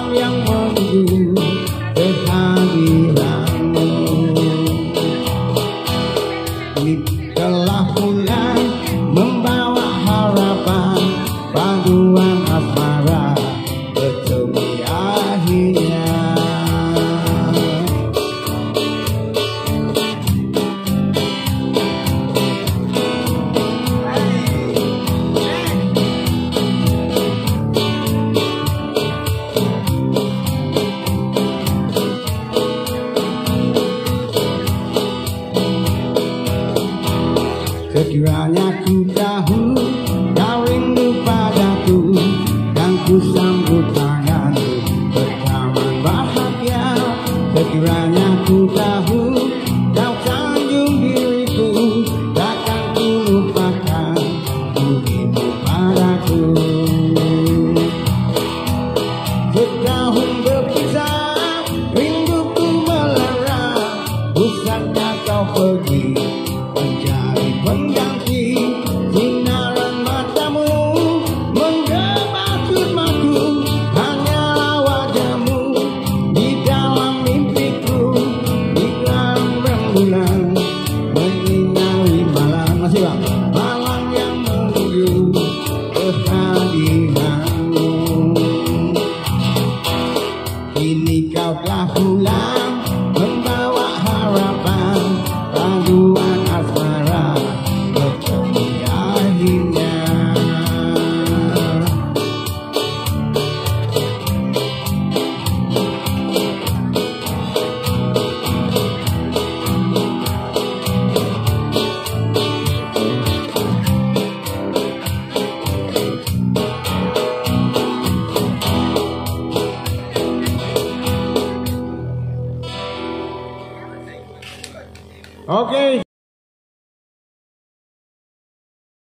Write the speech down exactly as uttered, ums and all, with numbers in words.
yang menunggu kehadiranmu. Ini telah pulang membawa harapan, paduan asmara bertemu akhirnya. Sekiranya ku tahu kau rindu padaku, dan ku sambut tanganmu bertaman bahagia. Sekiranya ku tahu kau sanjung diriku, takkan ku lupakan budimu padaku. Setahun berpisah, rinduku melara, bukankah kau pergi mencari pengganti? Sinaran matamu menggema sukmaku, hanyalah wajahmu di dalam mimpiku. Iklan rembulan menyinari malam, masih bang, malam yang menunggu kehadiranmu. Kini kau telah pulang membawa harapan, paduan asmara bertemu akhirnya. Oke.